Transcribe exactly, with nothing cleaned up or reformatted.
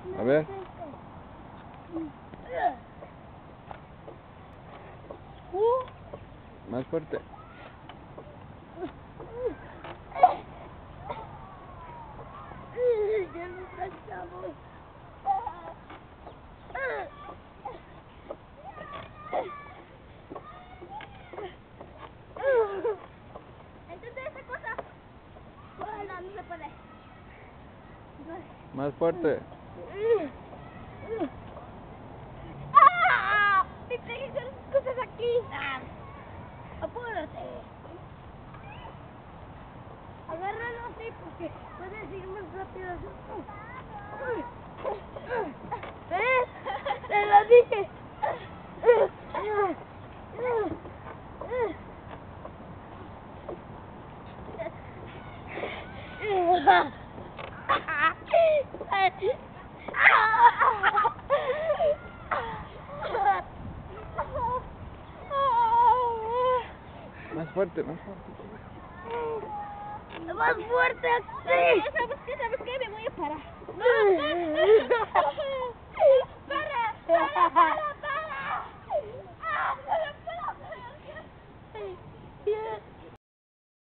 A ver. Más fuerte. Ya nos cansamos. Entonces esa cosa. No, no se puede. Más fuerte. ¡Ah! Me pegué con las cosas aquí. Apúrate. Agárralo así porque puedes ir más rápido. ¿Ves? Te lo dije. Más fuerte, más fuerte. Más fuerte, sí. ¿Sabes qué? ¿Sabes qué? Me voy a parar. ¡Para! ¡Para! ¡Para!